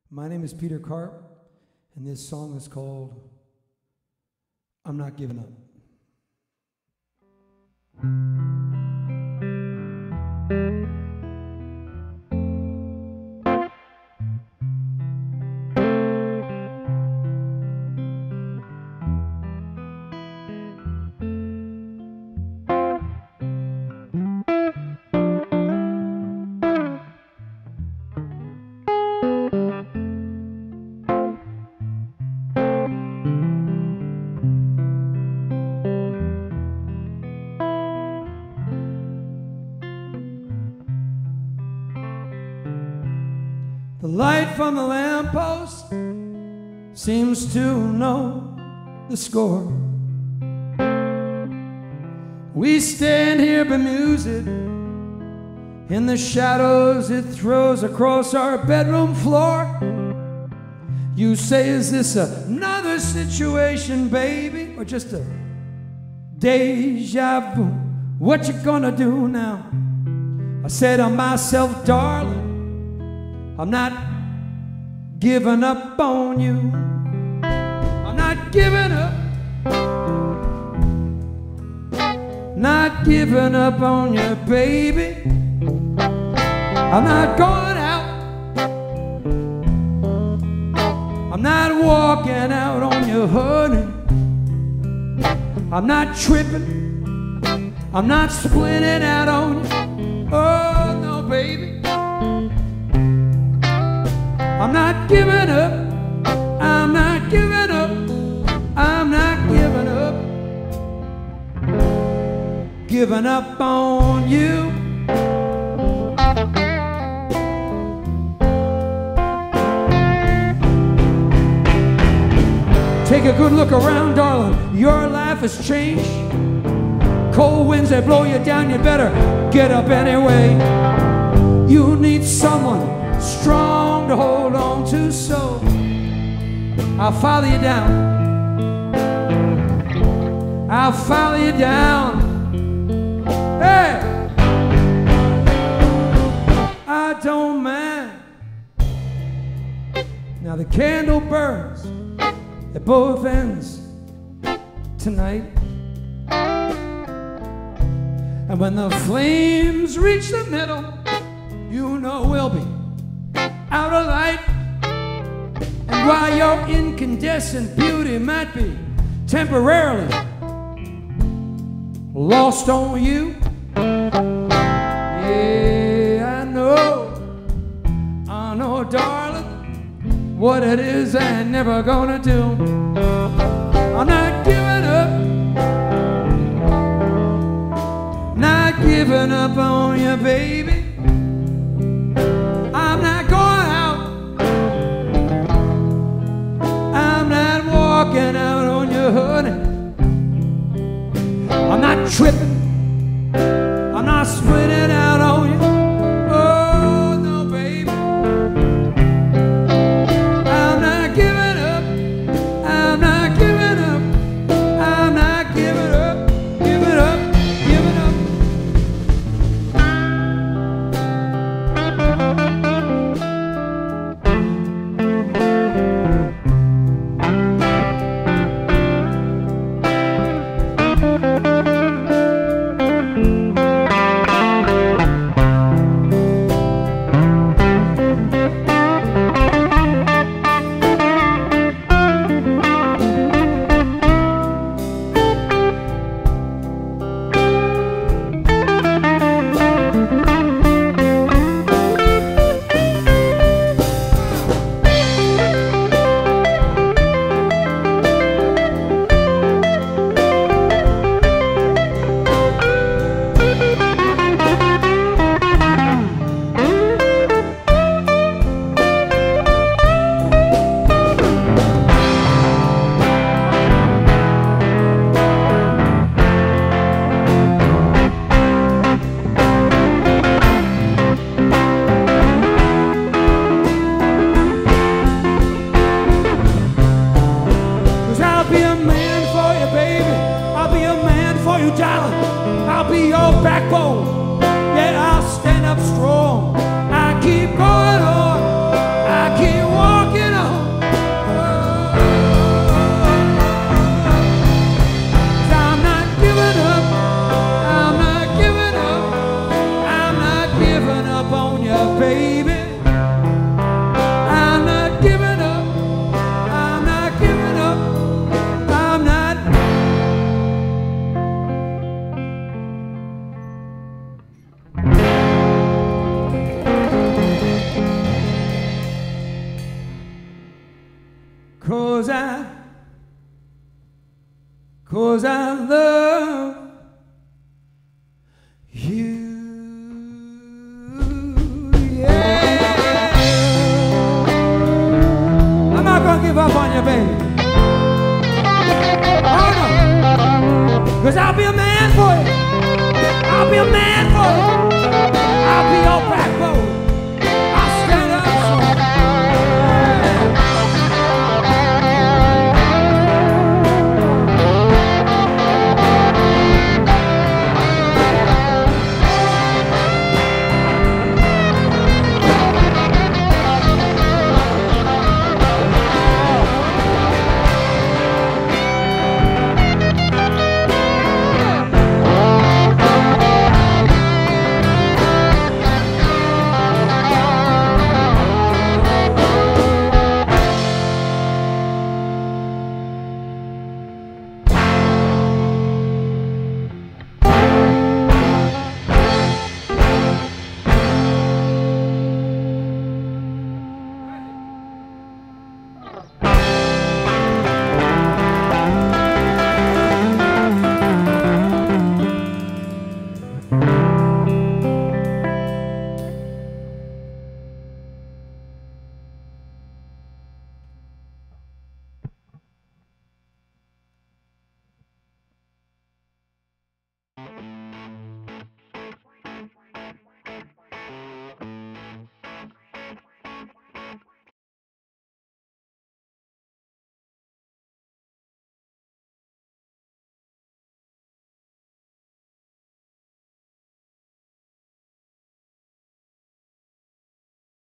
My name is Peter Karp, and this song is called I'm Not Giving Up. The light from the lamppost seems to know the score. We stand here bemused in the shadows it throws across our bedroom floor. You say, is this another situation, baby, or just a deja vu? What you gonna do now? I said to myself, darling, I'm not giving up on you. I'm not giving up. Not giving up on you, baby. I'm not going out. I'm not walking out on you, honey. I'm not tripping. I'm not splitting out on you. Oh, no, baby. I'm not giving up, I'm not giving up, I'm not giving up on you. Take a good look around, darling, your life has changed. Cold winds that blow you down, you better get up anyway. You need someone strong to hold on to, so I'll follow you down. I'll follow you down. Hey, I don't mind. Now the candle burns at both ends tonight, and when the flames reach the middle, you know we'll be out of light. And while your incandescent beauty might be temporarily lost on you, yeah, I know, darling, what it is I ain't never gonna do. I'm not giving up, not giving up on you, baby. I'm not going out. I'm not walking out on you, honey. I'm not tripping. I'm not splitting out on you. Oh, no, baby. I'm not giving up. I'm not giving up. I'm not giving up. Giving up. Giving up. 'cause I love you. Yeah. I'm not gonna give up on you, baby. Oh no, 'cause I'll be a man for you. I'll be a man for you. I'll be your backbone.